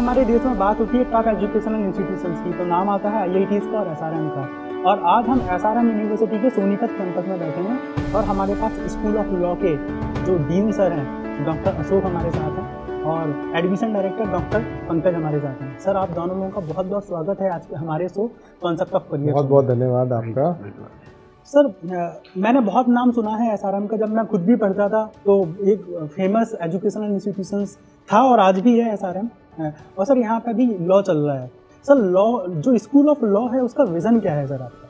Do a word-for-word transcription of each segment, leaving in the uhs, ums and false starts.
हमारे देश में बात होती है टॉप एजुकेशनल इंस्टीट्यूशंस की, तो नाम आता है आई आई टीज़ का और एस आर एम का। और आज हम एस आर एम यूनिवर्सिटी के सोनीपत कैंपस में बैठे हैं और हमारे पास स्कूल ऑफ लॉ के जो डीन सर हैं डॉक्टर अशोक हमारे साथ हैं और एडमिशन डायरेक्टर डॉक्टर पंकज हमारे साथ हैं। सर, आप दोनों लोगों का बहुत बहुत स्वागत है आज के हमारे शो कॉन्सेप्ट ऑफ करियर। बहुत बहुत धन्यवाद आपका। सर, मैंने बहुत नाम सुना है एस आर एम का। जब मैं खुद भी पढ़ता था तो एक फेमस एजुकेशनल इंस्टीट्यूशंस था और आज भी है एस आर एम। और सर यहाँ पे भी लॉ चल रहा है। सर, लॉ जो स्कूल ऑफ लॉ है उसका विज़न क्या है सर आपका?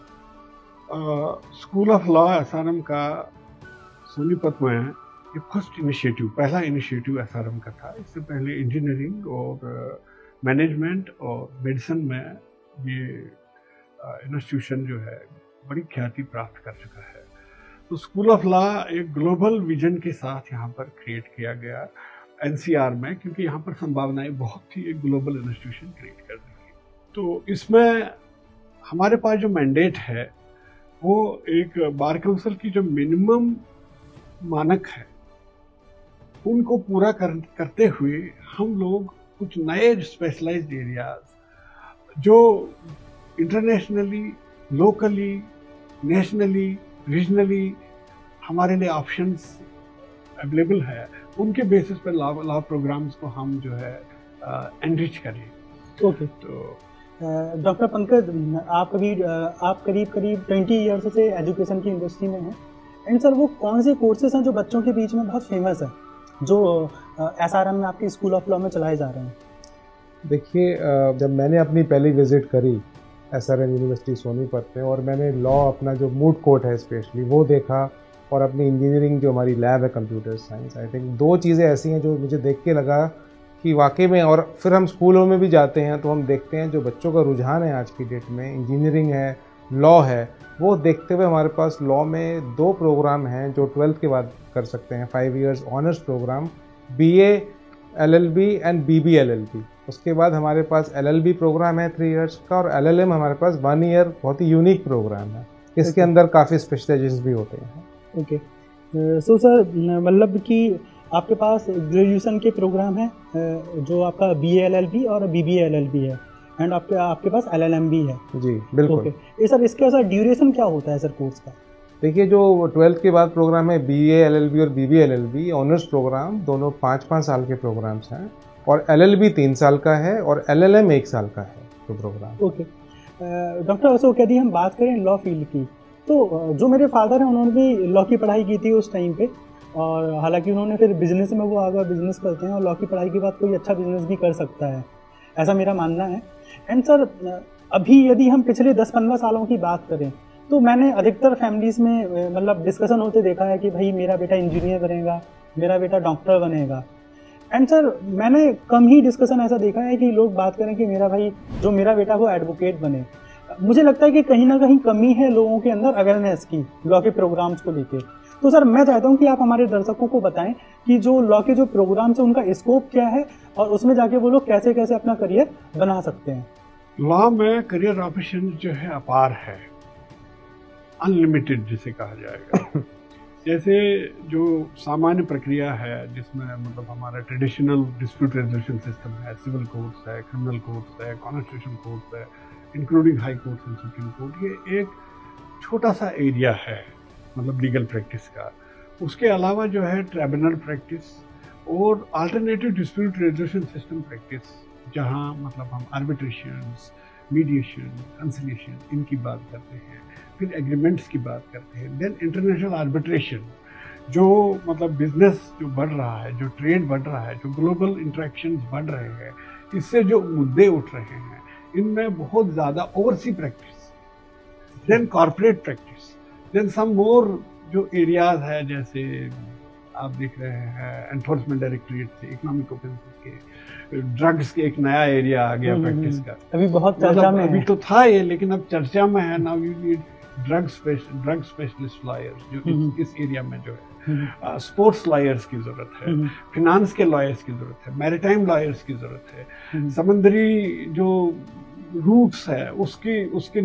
School of law S R M का सोनीपत में ये फर्स्ट इनिशिएटिव, पहला इनिशिएटिव एस आर एम का था। इससे पहले इंजीनियरिंग और मैनेजमेंट और मेडिसिन में ये इंस्टीट्यूशन जो है बड़ी ख्याति प्राप्त कर चुका है। तो स्कूल ऑफ लॉ एक ग्लोबल विजन के साथ यहाँ पर क्रिएट किया गया एन सी आर में, क्योंकि यहाँ पर संभावनाएं बहुत थी एक ग्लोबल इंस्टीट्यूशन क्रिएट करने की। तो इसमें हमारे पास जो मैंडेट है वो एक बार काउंसिल की जो मिनिमम मानक है उनको पूरा कर, करते हुए हम लोग कुछ नए स्पेशलाइज्ड एरियाज जो इंटरनेशनली, लोकली, नेशनली, रीजनली हमारे लिए ऑप्शंस अवेलेबल है, उनके बेसिस पर लॉ लॉ प्रोग्राम्स को हम जो है एनरिच करें। ओके, तो डॉक्टर पंकज, आप कभी आप करीब करीब ट्वेंटी ईयर्स से एजुकेशन की इंडस्ट्री में हैं। एंड सर, वो कौन से कोर्सेज हैं जो बच्चों के बीच में बहुत फेमस है जो एस आर एम में आपके स्कूल ऑफ लॉ में चलाए जा रहे हैं? देखिए, जब मैंने अपनी पहली विजिट करी S R M university Sonipat में और मैंने लॉ अपना जो मूड कोर्ट है स्पेशली वो देखा और अपनी इंजीनियरिंग जो हमारी लैब है कंप्यूटर साइंस, आई थिंक दो चीज़ें ऐसी हैं जो मुझे देख के लगा कि वाकई में। और फिर हम स्कूलों में भी जाते हैं तो हम देखते हैं जो बच्चों का रुझान है आज की डेट में, इंजीनियरिंग है, लॉ है, वो देखते हुए हमारे पास लॉ में दो प्रोग्राम हैं जो ट्वेल्थ के बाद कर सकते हैं, five years honours program, B A L L B and B B L L B. उसके बाद हमारे पास एल एल बी प्रोग्राम है थ्री इयर्स का, और एल एल एम हमारे पास वन ईयर बहुत ही यूनिक प्रोग्राम है। इसके अंदर काफ़ी स्पेशलाइजेशन भी होते हैं। ओके, सो सर, मतलब कि आपके पास ग्रेजुएशन के प्रोग्राम है जो आपका B A L L B और B B L L B है, एंड आपके आपके पास एल एल एम भी है। जी बिल्कुल। ओके, ये सर, इसका सर ड्यूरेशन क्या होता है सर कोर्स का? देखिए, जो ट्वेल्थ के बाद प्रोग्राम है B A L L B और B B L L B honours program, दोनों पाँच पाँच साल के प्रोग्राम्स हैं, और एल एल बी तीन साल का है और एल एल एम एक साल का है जो प्रोग्राम। ओके, डॉक्टर अशोक, यदि हम बात करें लॉ फील्ड की, तो जो मेरे फादर हैं उन्होंने भी लॉ की पढ़ाई की थी उस टाइम पे, और हालांकि उन्होंने फिर बिजनेस में वो आगे बिजनेस करते हैं, और लॉ की पढ़ाई के बाद कोई अच्छा बिजनेस भी कर सकता है, ऐसा मेरा मानना है। एंड सर, अभी यदि हम पिछले दस पंद्रह सालों की बात करें तो मैंने अधिकतर फैमिलीज़ में मतलब डिस्कशन होते देखा है कि भाई मेरा बेटा इंजीनियर बनेगा, मेरा बेटा डॉक्टर बनेगा। एंड सर, मैंने कम ही डिस्कशन ऐसा देखा है कि लोग बात करें कि मेरा भाई जो मेरा बेटा वो एडवोकेट बने। मुझे लगता है कि कहीं ना कहीं कमी है लोगों के अंदर अवेयरनेस की लॉ के प्रोग्राम्स को लेके। तो सर, मैं चाहता हूं कि आप हमारे दर्शकों को बताएं कि जो लॉ के जो प्रोग्राम्स हैं उनका स्कोप क्या है और उसमें जाके वो लोग कैसे कैसे अपना करियर बना सकते हैं। लॉ में करियर ऑप्शन जो है अपार है, अनलिमिटेड जिसे कहा जाएगा। जैसे जो सामान्य प्रक्रिया है जिसमें मतलब हमारा ट्रेडिशनल डिस्प्यूट रेजोल्यूशन सिस्टम है, सिविल कोर्ट्स है, क्रिमिनल कोर्ट्स है, कॉन्स्टिट्यूशन कोर्ट्स है, including high courts and supreme court, ये एक छोटा सा एरिया है मतलब लीगल प्रैक्टिस का। उसके अलावा जो है ट्राइब्यूनल प्रैक्टिस और alternative dispute resolution system practice, जहाँ मतलब हम आर्बिट्रेशंस, मीडिएशन, कंसिलिएशन इनकी बात करते हैं, फिर एग्रीमेंट्स की बात करते हैं, देन इंटरनेशनल आर्बिट्रेशन, जो मतलब बिजनेस जो बढ़ रहा है, जो ट्रेड बढ़ रहा है, जो ग्लोबल इंटरेक्शंस बढ़ रहे हैं, इससे जो मुद्दे उठ रहे हैं, इनमें बहुत ज़्यादा oversea practice, then corporate practice, then some more जो एरियाज है, जैसे आप देख रहे हैं एनफोर्समेंट डायरेक्टरेट से, इकोनॉमिक ऑफेंसेस के, ड्रग्स के एक नया एरिया आ गया प्रैक्टिस का। अभी बहुत चर्चा में अभी तो था ये, लेकिन अब चर्चा में है। Now you need drug drug specialist lawyers जो इस, इस एरिया में जो है, स्पोर्ट्स लॉयर्स की जरूरत है, फिनांस के लॉयर्स की जरूरत है, मैरिटाइम लॉयर्स की जरूरत है, समुद्री जो रूट्स है उसके उसके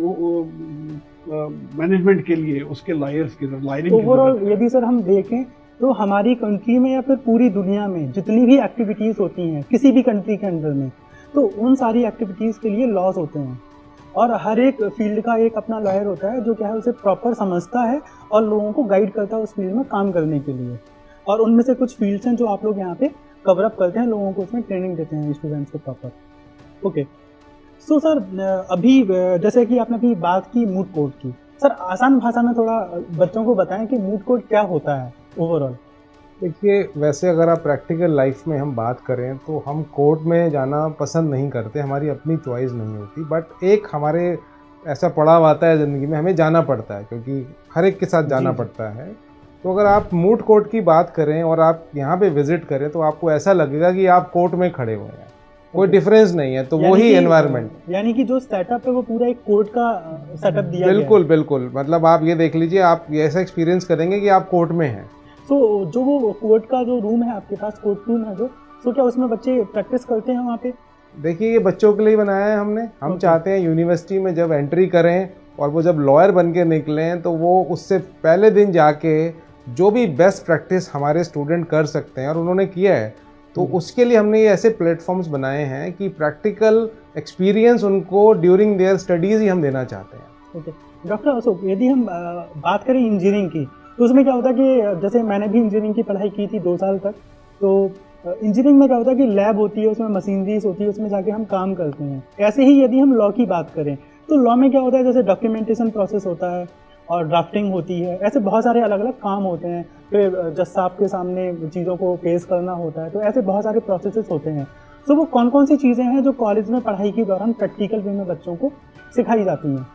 मैनेजमेंट के लिए उसके लॉयर्स की जरूरत। ओवरऑल यदि सर हम देखें तो हमारी कंट्री में या फिर पूरी दुनिया में जितनी भी एक्टिविटीज़ होती हैं किसी भी कंट्री के अंडर में, तो उन सारी एक्टिविटीज़ के लिए लॉज होते हैं और हर एक फील्ड का एक अपना लॉयर होता है जो क्या है उसे प्रॉपर समझता है और लोगों को गाइड करता है उस फील्ड में काम करने के लिए। और उनमें से कुछ फील्ड्स हैं जो आप लोग यहाँ पे कवर अप करते हैं, लोगों को उसमें ट्रेनिंग देते हैं स्टूडेंट्स को प्रॉपर। ओके, सो सर अभी जैसे कि आपने अभी बात की मूड कोर्ट की, सर आसान भाषा में थोड़ा बच्चों को बताएं कि मूड कोर्ट क्या होता है ओवरऑल। देखिए, वैसे अगर आप प्रैक्टिकल लाइफ में हम बात करें तो हम कोर्ट में जाना पसंद नहीं करते, हमारी अपनी चॉइस नहीं होती, बट एक हमारे ऐसा पड़ाव आता है ज़िंदगी में, हमें जाना पड़ता है क्योंकि हर एक के साथ जाना पड़ता है। तो अगर आप मूड कोर्ट की बात करें और आप यहाँ पे विजिट करें तो आपको ऐसा लगेगा कि आप कोर्ट में खड़े हुए हैं, कोई डिफरेंस नहीं है। तो वही एनवायरनमेंट, यानी कि जो सेटअप है वो पूरा एक कोर्ट का सेटअप दिया गया है। बिल्कुल बिल्कुल, मतलब आप ये देख लीजिए, आप ऐसा एक्सपीरियंस करेंगे कि आप कोर्ट में हैं। तो जो वो कोर्ट का जो रूम है आपके पास, कोर्ट रूम है जो, तो क्या उसमें बच्चे प्रैक्टिस करते हैं वहाँ पे? देखिए, ये बच्चों के लिए बनाया है हमने। हम okay. चाहते हैं यूनिवर्सिटी में जब एंट्री करें और वो जब लॉयर बन के निकलें तो वो उससे पहले दिन जाके जो भी बेस्ट प्रैक्टिस हमारे स्टूडेंट कर सकते हैं और उन्होंने किया है, तो उसके लिए हमने ये ऐसे प्लेटफॉर्म्स बनाए हैं कि प्रैक्टिकल एक्सपीरियंस उनको ड्यूरिंग देयर स्टडीज़ ही हम देना चाहते हैं। ओके डॉक्टर अशोक, यदि हम बात करें इंजीनियरिंग की, तो उसमें क्या होता है कि जैसे मैंने भी इंजीनियरिंग की पढ़ाई की थी दो साल तक, तो इंजीनियरिंग में क्या होता है कि लैब होती है, उसमें मशीनरीज होती है, उसमें जाके हम काम करते हैं। ऐसे ही यदि हम लॉ की बात करें तो लॉ में क्या होता है, जैसे डॉक्यूमेंटेशन प्रोसेस होता है और ड्राफ्टिंग होती है, ऐसे बहुत सारे अलग अलग काम होते हैं। फिर जज साहब के सामने चीज़ों को पेश करना होता है, तो ऐसे बहुत सारे प्रोसेसेस होते हैं। तो वो कौन कौन सी चीज़ें हैं जो कॉलेज में पढ़ाई के दौरान प्रैक्टिकल वे में बच्चों को सिखाई जाती हैं?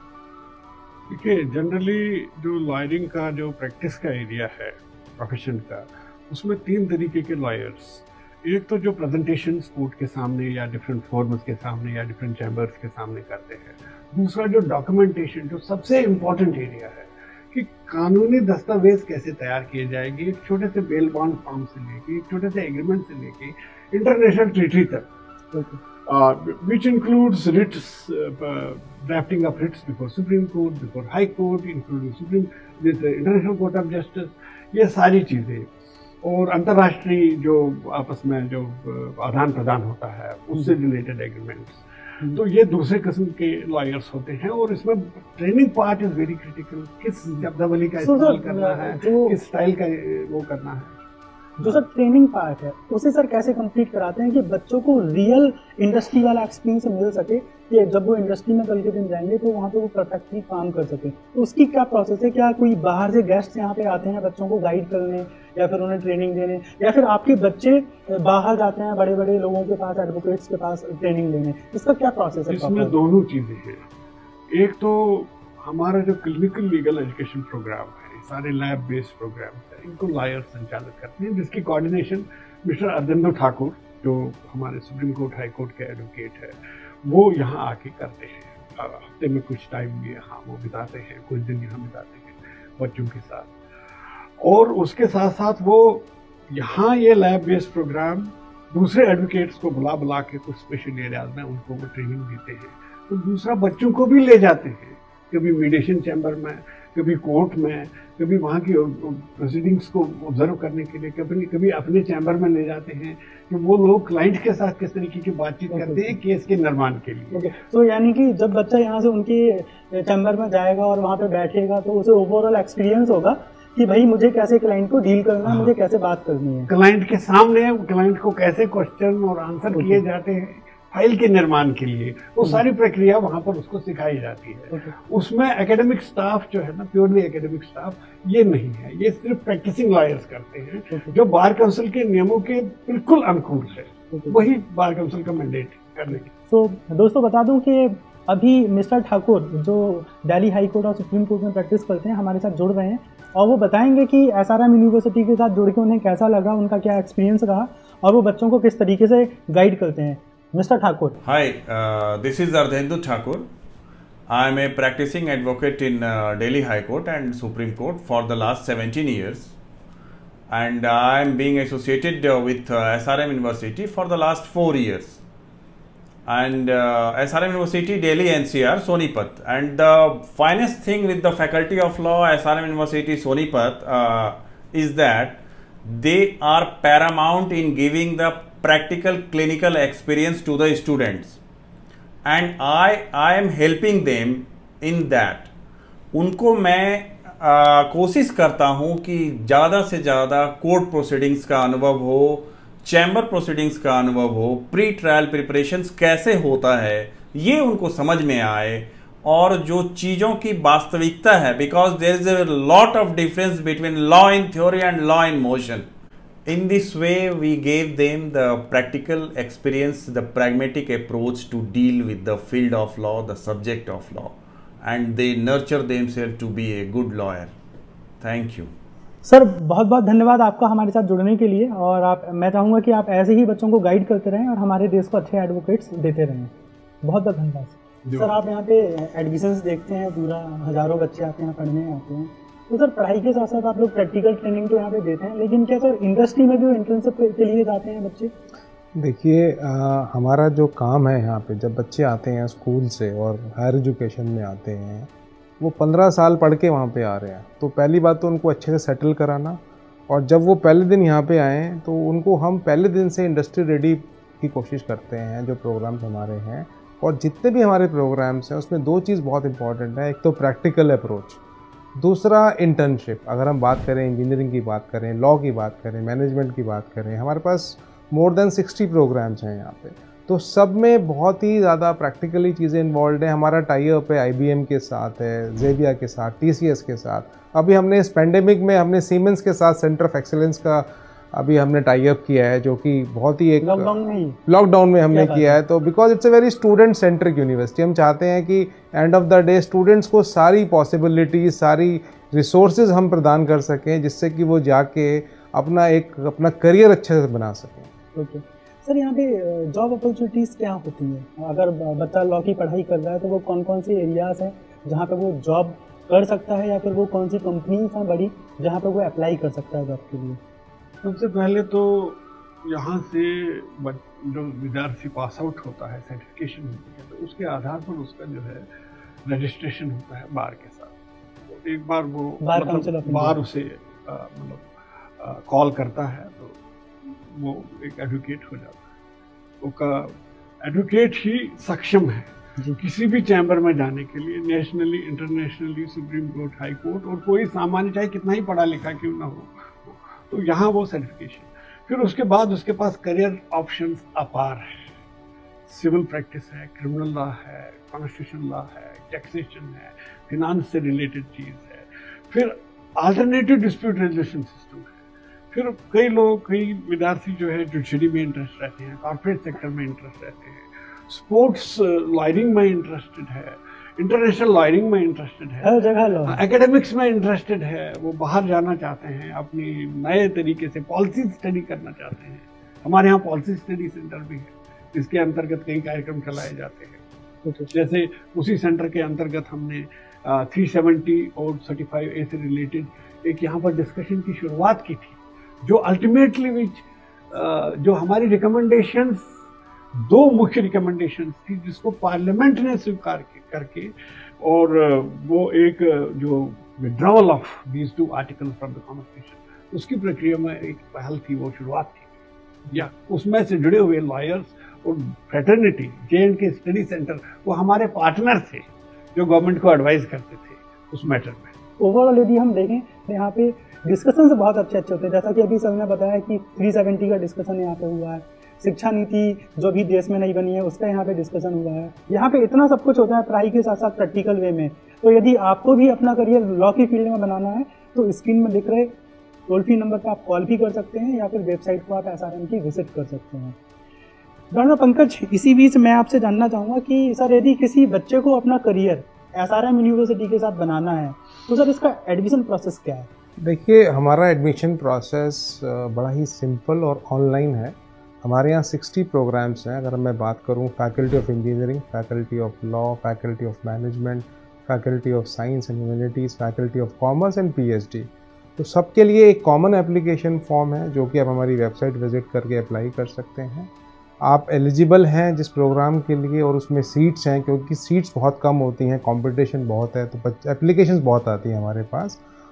देखिए, जनरली जो लॉयरिंग का जो प्रैक्टिस का एरिया है प्रोफेशन का, उसमें तीन तरीके के लॉयर्स, एक तो जो प्रेजेंटेशन कोर्ट के सामने या डिफरेंट फोरम्स के सामने या डिफरेंट चैम्बर्स के सामने करते हैं। दूसरा जो डॉक्यूमेंटेशन, जो सबसे इम्पोर्टेंट एरिया है कि कानूनी दस्तावेज कैसे तैयार किए जाएंगे, एक छोटे से बेल बॉन्ड फॉर्म से लेके, एक छोटे से एग्रीमेंट से लेके इंटरनेशनल ट्रीटी तक, which includes writs, uh, drafting of writs before Supreme Court, before High Court, including Supreme, this uh, International Court of Justice, ये सारी चीज़ें, और अंतर्राष्ट्रीय जो आपस में जो आदान प्रदान होता है उससे रिलेटेड एग्रीमेंट्स, तो ये दूसरे किस्म के लॉयर्स होते हैं। और इसमें training part is very critical, किस शब्दावली का इस्तेमाल करना है, किस स्टाइल का वो करना है। जो सर ट्रेनिंग पार्ट है उसे सर कैसे कंप्लीट कराते हैं कि बच्चों को रियल इंडस्ट्री वाला एक्सपीरियंस मिल सके, कि जब वो इंडस्ट्री में कल के दिन जाएंगे तो वहाँ पे वो परफेक्टली काम कर सके। तो उसकी क्या प्रोसेस है? क्या कोई बाहर से गेस्ट यहाँ पे आते हैं बच्चों को गाइड करने या फिर उन्हें ट्रेनिंग देने, या फिर आपके बच्चे बाहर जाते हैं बड़े बड़े लोगों के पास, एडवोकेट्स के पास ट्रेनिंग देने? इसका क्या प्रोसेस है? इसमें दोनों चीज़ें हैं। एक तो हमारा जो क्लिनिकल लीगल एजुकेशन प्रोग्राम है, सारे लैब बेस्ड प्रोग्राम है, इनको लॉयर संचालित करते हैं, जिसकी कोऑर्डिनेशन मिस्टर अर्जेंद्र ठाकुर, जो हमारे सुप्रीम कोर्ट हाई कोर्ट के एडवोकेट है, वो यहाँ आके करते हैं। हफ्ते में कुछ टाइम यहाँ वो बिताते हैं, कुछ दिन यहाँ बिताते हैं बच्चों के साथ। और उसके साथ साथ वो यहाँ ये लैब बेस्ड प्रोग्राम दूसरे एडवोकेट्स को बुला बुला के कुछ स्पेशल एरियाज में उनको वो ट्रेनिंग देते हैं। तो दूसरा बच्चों को भी ले जाते हैं, कभी मीडिएशन चैम्बर में, कभी कोर्ट में, कभी वहाँ की प्रोसीडिंग्स को ऑब्जर्व करने के लिए, कभी कभी अपने चैम्बर में ले जाते हैं कि वो लोग क्लाइंट के साथ किस तरीके की बातचीत okay. करते हैं केस के निर्माण के लिए। okay. तो यानी कि जब बच्चा यहाँ से उनके चैम्बर में जाएगा और वहाँ पे बैठेगा तो उसे ओवरऑल एक्सपीरियंस होगा कि भाई मुझे कैसे क्लाइंट को डील करना है, मुझे कैसे बात करनी है, क्लाइंट के सामने क्लाइंट को कैसे क्वेश्चन और आंसर okay. किए जाते हैं फाइल के निर्माण के लिए, वो सारी प्रक्रिया वहाँ पर उसको सिखाई जाती है। okay. उसमें एकेडमिक स्टाफ जो है ना, प्योरली एकेडमिक स्टाफ ये नहीं है, ये सिर्फ प्रैक्टिसिंग लॉयर्स करते हैं okay. जो बार काउंसिल के नियमों के बिल्कुल अनुकूल है, okay. वही बार काउंसिल का मैंडेट करने की। तो दोस्तों बता दूं कि अभी मिस्टर ठाकुर जो दिल्ली हाई कोर्ट और सुप्रीम कोर्ट में प्रैक्टिस करते हैं हमारे साथ जुड़ रहे हैं, और वो बताएंगे कि एस आर एम यूनिवर्सिटी के साथ जुड़ के उन्हें कैसा लगा, उनका क्या एक्सपीरियंस रहा और वो बच्चों को किस तरीके से गाइड करते हैं। Mister Thakur. Hi, uh, this is Ardhendu Thakur. I am a practicing advocate in uh, Delhi High Court and Supreme Court for the last seventeen years, and I am being associated uh, with uh, S R M University for the last four years. And uh, S R M University, Delhi N C R, Sonipat. And the finest thing with the Faculty of Law, S R M University, Sonipat, uh, is that they are paramount in giving the practical clinical experience to the students, and I I am helping them in that. उनको मैं आ, कोशिश करता हूँ कि ज़्यादा से ज़्यादा court proceedings का अनुभव हो, चैम्बर प्रोसीडिंग्स का अनुभव हो, प्री ट्रायल प्रिपरेशंस कैसे होता है ये उनको समझ में आए, और जो चीज़ों की वास्तविकता है, because there is a lot of difference between law in theory and law in motion. In this way, we gave them the practical experience, the pragmatic approach to deal with the field of law, the subject of law, and they nurture themselves to be a good lawyer. Thank you. Sir बहुत बहुत धन्यवाद आपका हमारे साथ जुड़ने के लिए, और आप मैं चाहूँगा कि आप ऐसे ही बच्चों को गाइड करते रहें और हमारे देश को अच्छे एडवोकेट्स देते रहें. बहुत बहुत धन्यवाद सर. आप यहाँ पे एडमिशन्स देखते हैं, पूरा हज़ारों बच्चे आपके यहाँ पढ़ने आते हैं, तो सर पढ़ाई के साथ साथ आप लोग प्रैक्टिकल ट्रेनिंग तो यहाँ पे देते हैं, लेकिन क्या सर इंडस्ट्री में भी इंटर्नशिप के लिए जाते हैं बच्चे? देखिए, हमारा जो काम है यहाँ पे, जब बच्चे आते हैं स्कूल से और हायर एजुकेशन में आते हैं, वो पंद्रह साल पढ़ के वहाँ पे आ रहे हैं, तो पहली बात तो उनको अच्छे से सेटल कराना, और जब वो पहले दिन यहाँ पे आएँ तो उनको हम पहले दिन से इंडस्ट्री रेडी की कोशिश करते हैं. जो प्रोग्राम्स हमारे हैं और जितने भी हमारे प्रोग्राम्स हैं उसमें दो चीज़ बहुत इंपॉर्टेंट है. एक तो प्रैक्टिकल अप्रोच, दूसरा इंटर्नशिप. अगर हम बात करें इंजीनियरिंग की, बात करें लॉ की, बात करें मैनेजमेंट की, बात करें, हमारे पास मोर देन सिक्सटी प्रोग्राम्स हैं यहाँ पे, तो सब में बहुत ही ज़्यादा प्रैक्टिकली चीज़ें इन्वॉल्व हैं. हमारा टाई अप है आईबीएम के साथ, है ज़ेविया के साथ, टीसीएस के साथ. अभी हमने इस पेंडेमिक में हमने सीमेंस के साथ सेंटर ऑफ एक्सीलेंस का अभी हमने टाई अप किया है, जो कि बहुत ही एक लॉकडाउन में लॉकडाउन में हमने किया है. तो because it's a very student centric university, हम चाहते हैं कि end of the day students को सारी पॉसिबिलिटीज, सारी रिसोर्सेज हम प्रदान कर सकें, जिससे कि वो जाके अपना एक अपना करियर अच्छे से बना सकें. ओके सर, यहाँ पे जॉब अपॉर्चुनिटीज़ क्या होती हैं? अगर बच्चा लॉ की पढ़ाई कर रहा है तो वो कौन कौन से एरियाज़ हैं जहाँ पे वो जॉब कर सकता है, या फिर वो कौन सी कंपनीज हैं बड़ी जहाँ पे वो अप्लाई कर सकता है जॉब के लिए? सबसे पहले तो यहाँ से जो विद्यार्थी पास आउट होता है, सर्टिफिकेशन होती है, तो उसके आधार पर उसका जो है रजिस्ट्रेशन होता है बार के साथ. तो एक बार वो बार मतलब बार उसे मतलब कॉल करता है तो वो एक एडवोकेट हो जाता है. उसका एडवोकेट ही सक्षम है किसी भी चैम्बर में जाने के लिए, nationally, internationally, supreme court, high court, और कोई सामान्य चाहे कितना ही पढ़ा लिखा क्यों ना हो, तो यहाँ वो सर्टिफिकेशन. फिर उसके बाद उसके पास करियर ऑप्शंस अपार है. सिविल प्रैक्टिस है, क्रिमिनल लॉ है, कॉन्स्टिट्यूशन लॉ है, टैक्सेशन है, फिनांस से रिलेटेड चीज़ है, फिर अल्टरनेटिव डिस्प्यूट रेजोल्यूशन सिस्टम है. फिर कई लोग, कई विद्यार्थी जो है जुडिशरी में इंटरेस्ट रहते हैं, कॉर्पोरेट सेक्टर में इंटरेस्ट रहते हैं, स्पोर्ट्स लॉयरिंग में इंटरेस्टेड है, इंटरनेशनल लॉयरिंग में इंटरेस्टेड है, हर जगह लॉ, एकेडमिक्स में इंटरेस्टेड है, वो बाहर जाना चाहते हैं, अपनी नए तरीके से पॉलिसी स्टडी करना चाहते हैं. हमारे यहाँ पॉलिसी स्टडी सेंटर भी है, इसके अंतर्गत कई कार्यक्रम चलाए जाते हैं. जैसे उसी सेंटर के अंतर्गत हमने थ्री सेवेंटी और थर्टी फाइव ए से रिलेटेड एक यहाँ पर डिस्कशन की शुरुआत की थी, जो अल्टीमेटली विच जो हमारी रिकमेंडेशंस, दो मुख्य रिकमेंडेशंस थी जिसको पार्लियामेंट ने स्वीकार करके, और वो एक जो withdrawal of these two article from the constitution, उसकी प्रक्रिया में एक पहल थी, वो शुरुआत थी. या उसमें से जुड़े हुए लॉयर्स और fraternity, J and K study centre, वो हमारे पार्टनर थे जो गवर्नमेंट को एडवाइस करते थे उस मैटर में. ओवरऑल यदि हम देखें तो यहाँ पे डिस्कशन बहुत अच्छे अच्छे होते हैं, जैसा कि अभी सर ने बताया कि थ्री सेवेंटी का डिस्कशन यहाँ पे हुआ है, शिक्षा नीति जो भी देश में नहीं बनी है उसका यहाँ पे डिस्कशन हुआ है. यहाँ पे इतना सब कुछ होता है पढ़ाई के साथ साथ प्रैक्टिकल वे में. तो यदि आपको भी अपना करियर लॉ की फील्ड में बनाना है तो स्क्रीन में दिख रहे टोल फ्री नंबर पर आप कॉल भी कर सकते हैं, या फिर वेबसाइट को आप एस आर एम की विजिट कर सकते हैं. डॉक्टर पंकज, इसी बीच मैं आपसे जानना चाहूँगा कि सर यदि किसी बच्चे को अपना career S R M university के साथ बनाना है तो सर इसका एडमिशन प्रोसेस क्या है? देखिए, हमारा एडमिशन प्रोसेस बड़ा ही सिंपल और ऑनलाइन है. हमारे यहाँ सिक्सटी प्रोग्राम्स हैं. अगर मैं बात करूँ faculty of engineering, faculty of law, faculty of management, faculty of science and humanities, faculty of commerce and PhD, तो सबके लिए एक कॉमन एप्लीकेशन फॉर्म है जो कि आप हमारी वेबसाइट विजिट करके अप्लाई कर सकते हैं. आप एलिजिबल हैं जिस प्रोग्राम के लिए, और उसमें सीट्स हैं, क्योंकि सीट्स बहुत कम होती हैं, कंपटीशन बहुत है, तो एप्लीकेशंस बहुत आती हैं हमारे पास.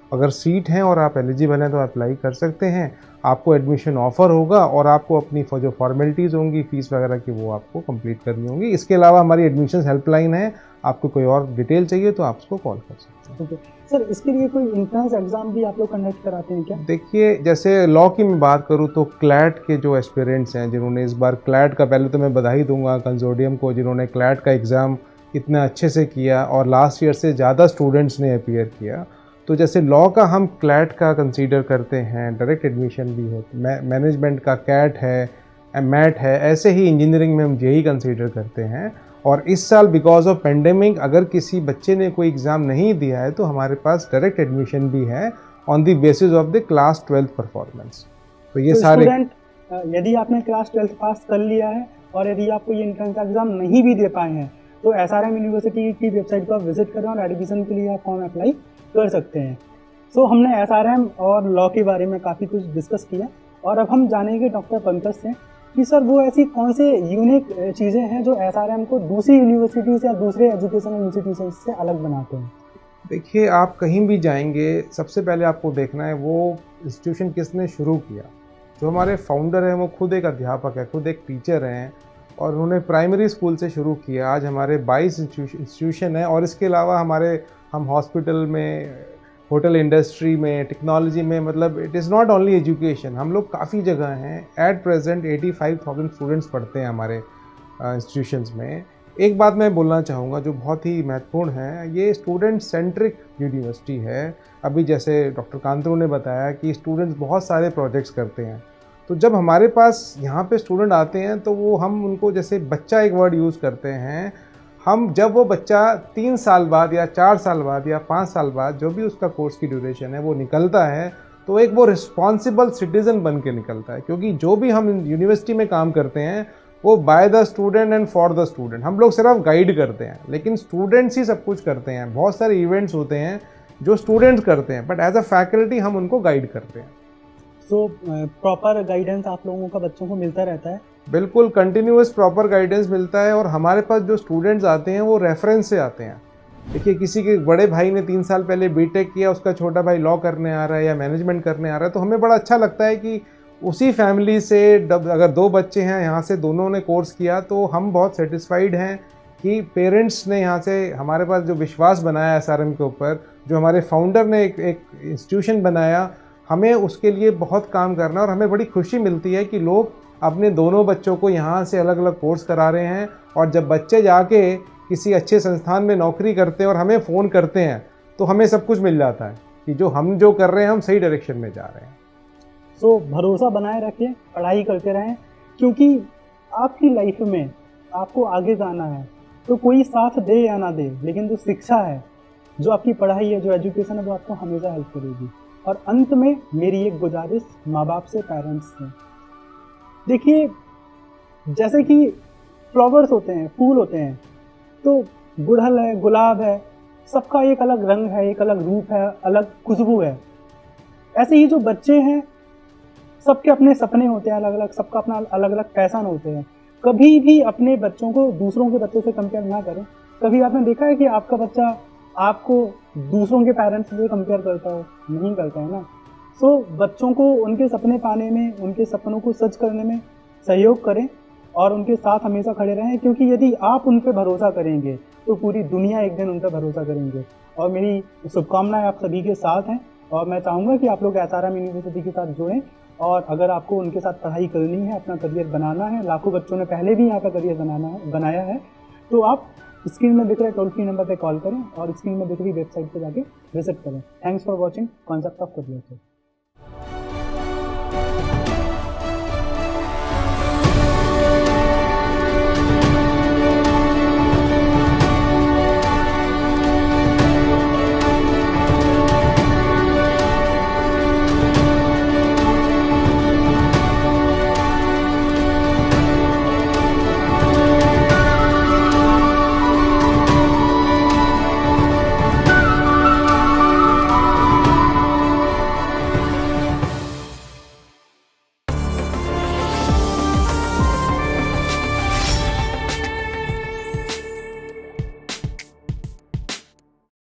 अगर सीट हैं और आप एलिजिबल हैं तो अप्लाई कर सकते हैं, आपको एडमिशन ऑफ़र होगा और आपको अपनी जो फॉर्मेलिटीज़ होंगी फीस वगैरह की वो आपको कंप्लीट करनी होंगी। इसके अलावा हमारी एडमिशन हेल्पलाइन है, आपको कोई और डिटेल चाहिए तो आप उसको कॉल कर सकते हैं। ओके सर, इसके लिए कोई इंट्रेंस एग्ज़ाम भी आप लोग कंडक्ट कराते हैं क्या? देखिए, जैसे लॉ की मैं बात करूँ तो क्लैट के जो एस्पिरेंट्स हैं जिन्होंने इस बार क्लैट का, पहले तो मैं बधाई दूंगा कंसोर्टियम को जिन्होंने क्लैट का एग्ज़ाम इतना अच्छे से किया और लास्ट ईयर से ज़्यादा स्टूडेंट्स ने अपीयर किया। तो जैसे लॉ का हम क्लैट का कंसीडर करते हैं, डायरेक्ट एडमिशन भी हो, मैनेजमेंट का कैट है, मैट है, ऐसे ही इंजीनियरिंग में हम जेई कंसीडर करते हैं। और इस साल बिकॉज ऑफ पेंडेमिक अगर किसी बच्चे ने कोई एग्ज़ाम नहीं दिया है तो हमारे पास डायरेक्ट एडमिशन भी है on the basis of the class twelfth performance. तो ये तो सारे स्टूडेंट, यदि आपने क्लास ट्वेल्थ पास कर लिया है और यदि आपको ये एंट्रेंस एग्ज़ाम नहीं भी दे पाए हैं तो एसआरएम यूनिवर्सिटी की वेबसाइट को आप विजिट करें और एडमिशन के लिए आप फॉर्म अप्लाई कर सकते हैं। सो so, हमने एसआरएम और लॉ के बारे में काफ़ी कुछ डिस्कस किया और अब हम जानेंगे डॉक्टर पंकज से कि सर वो ऐसी कौन से यूनिक चीज़ें हैं जो एसआरएम को दूसरी यूनिवर्सिटीज़ या दूसरे एजुकेशनल इंस्टीट्यूशन से अलग बनाते हैं। देखिए, आप कहीं भी जाएंगे सबसे पहले आपको देखना है वो इंस्टीट्यूशन किसने शुरू किया। जो हमारे फाउंडर हैं वो खुद एक अध्यापक है, खुद एक टीचर हैं और उन्होंने प्राइमरी स्कूल से शुरू किया। आज हमारे बाईस इंस्टीट्यूशन हैं और इसके अलावा हमारे हम हॉस्पिटल में, होटल इंडस्ट्री में, टेक्नोलॉजी में, मतलब it is not only education, हम लोग काफ़ी जगह हैं। एट प्रेजेंट पचासी हज़ार स्टूडेंट्स पढ़ते हैं हमारे इंस्टीट्यूशंस में। एक बात मैं बोलना चाहूँगा जो बहुत ही महत्वपूर्ण है, ये स्टूडेंट सेंट्रिक यूनिवर्सिटी है। अभी जैसे डॉक्टर कांतरू ने बताया कि स्टूडेंट्स बहुत सारे प्रोजेक्ट्स करते हैं, तो जब हमारे पास यहाँ पे स्टूडेंट आते हैं तो वो हम उनको, जैसे बच्चा एक वर्ड यूज़ करते हैं, हम जब वो बच्चा तीन साल बाद या चार साल बाद या पाँच साल बाद जो भी उसका कोर्स की ड्यूरेशन है वो निकलता है तो एक वो रिस्पॉन्सिबल सिटीज़न बन के निकलता है। क्योंकि जो भी हम यूनिवर्सिटी में काम करते हैं वो by the student and for the student, हम लोग सिर्फ गाइड करते हैं लेकिन स्टूडेंट्स ही सब कुछ करते हैं। बहुत सारे इवेंट्स होते हैं जो स्टूडेंट्स करते हैं बट एज अ फैकल्टी हम उनको गाइड करते हैं। तो प्रॉपर गाइडेंस आप लोगों का बच्चों को मिलता रहता है? बिल्कुल, कंटिन्यूअस प्रॉपर गाइडेंस मिलता है और हमारे पास जो स्टूडेंट्स आते हैं वो रेफरेंस से आते हैं। देखिए, किसी के बड़े भाई ने तीन साल पहले बीटेक किया, उसका छोटा भाई लॉ करने आ रहा है या मैनेजमेंट करने आ रहा है, तो हमें बड़ा अच्छा लगता है कि उसी फैमिली से अगर दो बच्चे हैं यहाँ से दोनों ने कोर्स किया तो हम बहुत सेटिस्फाइड हैं कि पेरेंट्स ने यहाँ से हमारे पास जो विश्वास बनाया एसआरएम के ऊपर, जो हमारे फाउंडर ने एक एक इंस्टीट्यूशन बनाया, हमें उसके लिए बहुत काम करना और हमें बड़ी खुशी मिलती है कि लोग अपने दोनों बच्चों को यहाँ से अलग अलग कोर्स करा रहे हैं। और जब बच्चे जाके किसी अच्छे संस्थान में नौकरी करते हैं और हमें फ़ोन करते हैं तो हमें सब कुछ मिल जाता है कि जो हम जो कर रहे हैं हम सही डायरेक्शन में जा रहे हैं। सो so, भरोसा बनाए रखें, पढ़ाई करते रहें, क्योंकि आपकी लाइफ में आपको आगे जाना है तो कोई साथ दे या ना दे, लेकिन जो शिक्षा है, जो आपकी पढ़ाई है, जो एजुकेशन है, वो आपको हमेशा हेल्प करेगी। और अंत में मेरी एक गुजारिश माँ बाप से, पेरेंट्स से, देखिए जैसे कि फ्लावर्स होते हैं, फूल होते हैं, तो गुड़हल है, गुलाब है, सबका एक अलग रंग है, एक अलग रूप है, अलग खुशबू है। ऐसे ही जो बच्चे हैं सबके अपने सपने होते हैं अलग अलग, सबका अपना अलग अलग पैशन होते हैं। कभी भी अपने बच्चों को दूसरों के बच्चों से कंपेयर ना करें। कभी आपने देखा है कि आपका बच्चा आपको दूसरों के पेरेंट्स से कंपेयर करता हो? नहीं करता है ना। सो so, बच्चों को उनके सपने पाने में, उनके सपनों को सच करने में सहयोग करें और उनके साथ हमेशा खड़े रहें, क्योंकि यदि आप उन पर भरोसा करेंगे तो पूरी दुनिया एक दिन उन पर भरोसा करेंगे। और मेरी शुभकामनाएं आप सभी के साथ हैं और मैं चाहूँगा कि आप लोग एसआरएम यूनिवर्सिटी के साथ जुड़ें। और अगर आपको उनके साथ पढ़ाई करनी है, अपना करियर बनाना है, लाखों बच्चों ने पहले भी यहाँ पर करियर बनाना है बनाया है, तो आप स्क्रीन में दिख रहे टोल फ्री नंबर पे कॉल करें और स्क्रीन में दिख रही वेबसाइट पे जाके विजिट करें। Thanks for watching concept of career.